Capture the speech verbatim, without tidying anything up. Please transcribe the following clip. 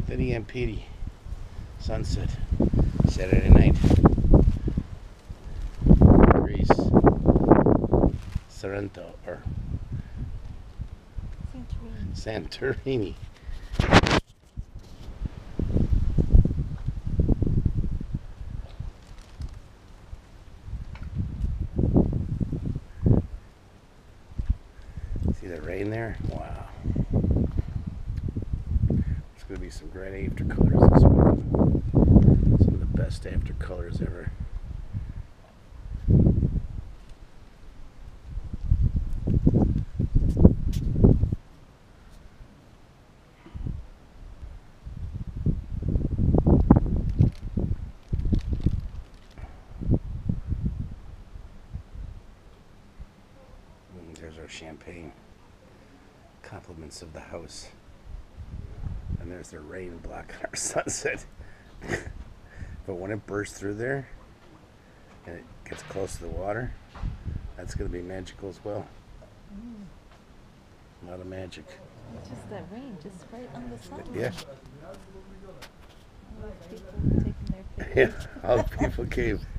Liddy and Petey. Sunset. Saturday night. Greece. Sorrento or Santorini. Santorini. See the rain there? Wow. It's going to be some great after colors this week. Some of the best after colors ever. There's our champagne. Compliments of the house. And there's the rain blocking our sunset. But when it bursts through there and it gets close to the water, that's going to be magical as well. Mm. A lot of magic. Just that rain, just right on the sun. Yeah. All those people taking their pictures. Yeah, all the people came.